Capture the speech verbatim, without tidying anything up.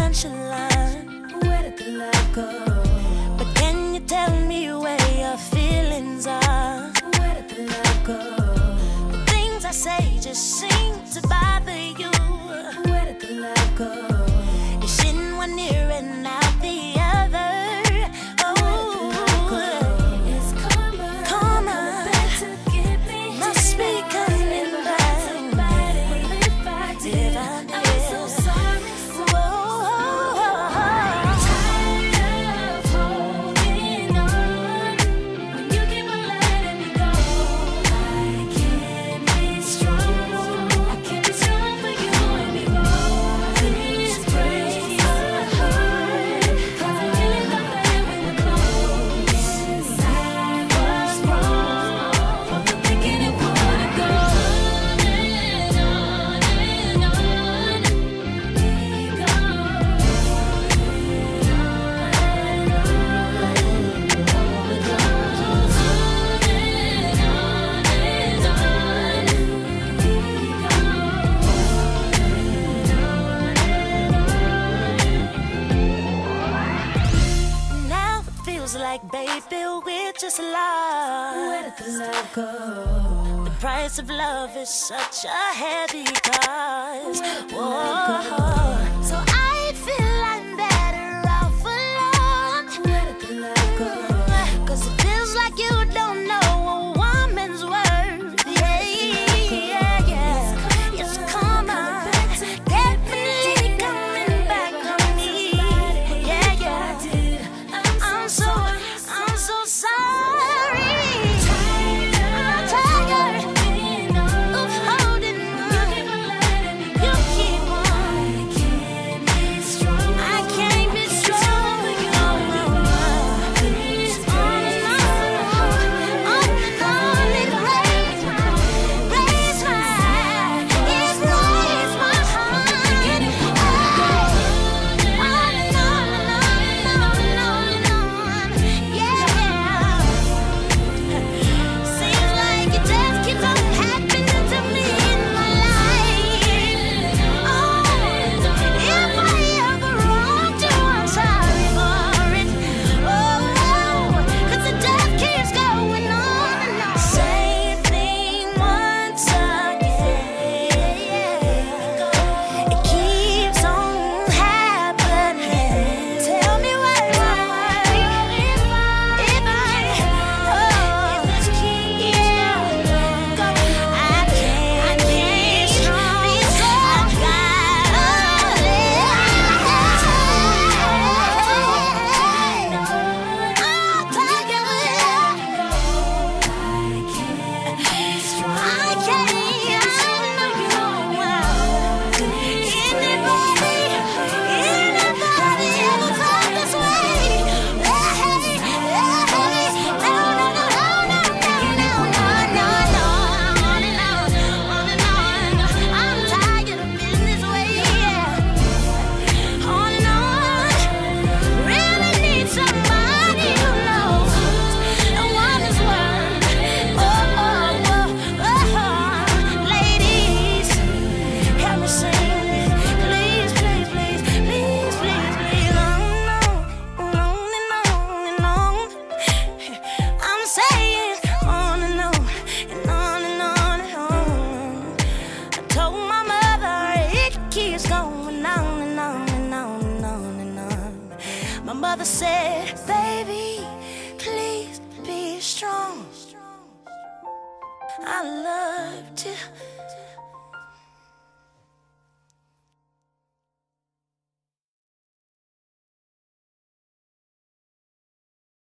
nonchalant. Where did the love go? But can you tell me where your feelings are? Where did the love go? The things I say just seem to bother you. Where did the love go? You're sitting one ear and out the other. Like baby, we're just lost. Where did the love go? The price of love is such a heavy cost. Whoa. So I feel I'm better off alone. Where did the love go? Cause it feels like you don't know a woman's worth. Yeah, yeah, yeah. Yes, come on. Get me coming back on me. Yeah, yeah. I'm so I'm so sorry. I'm tired of holding on. You keep on. I can't be strong. I can't be strong. On and on, on and on. It breaks my, breaks my, it breaks my heart. On and on and on and on and on. Yeah. Seems like it just keeps on happening to me in my life. Oh, if I ever wronged you, I'm sorry for it. Oh, cause the death keeps going on and on. Same thing once again. It keeps on happening. Tell me why, why, if I, if I, oh, if this keeps going on, I can't be strong. I've gotta live. I'm tired of it. I can't be strong. I can't. Anybody, anybody ever felt this way? Hey, hey, no, no, no, no, no, no, no, no, no. On and on, on and on. I'm tired of being this way. Yeah. On and on. Really need somebody who knows a woman's worth. Oh, oh, oh, oh. Ladies, help me sing. Please, please, please, please, please, please. On and on, and on and on. I'm saying on and on, and on and on and on. I told my mother it keeps going on and on and on and on and on. My mother said, baby, please be strong. I loved you.